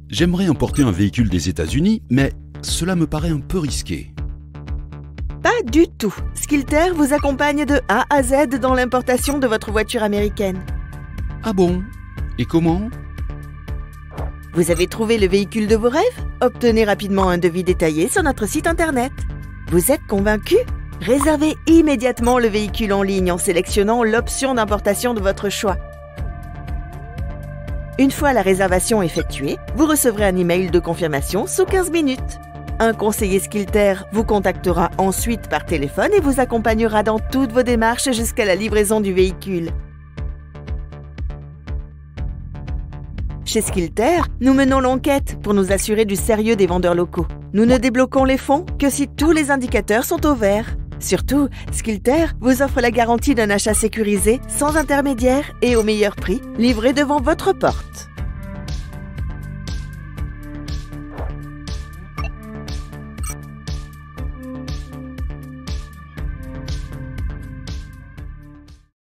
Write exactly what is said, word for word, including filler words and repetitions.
J'aimerais importer un véhicule des États-Unis, mais cela me paraît un peu risqué. Pas du tout. Skilter vous accompagne de A à Z dans l'importation de votre voiture américaine. Ah bon? Et comment? Vous avez trouvé le véhicule de vos rêves? Obtenez rapidement un devis détaillé sur notre site internet. Vous êtes convaincu? Réservez immédiatement le véhicule en ligne en sélectionnant l'option d'importation de votre choix. Une fois la réservation effectuée, vous recevrez un email de confirmation sous quinze minutes. Un conseiller Skilter vous contactera ensuite par téléphone et vous accompagnera dans toutes vos démarches jusqu'à la livraison du véhicule. Chez Skilter, nous menons l'enquête pour nous assurer du sérieux des vendeurs locaux. Nous ne débloquons les fonds que si tous les indicateurs sont au vert. Surtout, Skilter vous offre la garantie d'un achat sécurisé, sans intermédiaire et au meilleur prix, livré devant votre porte.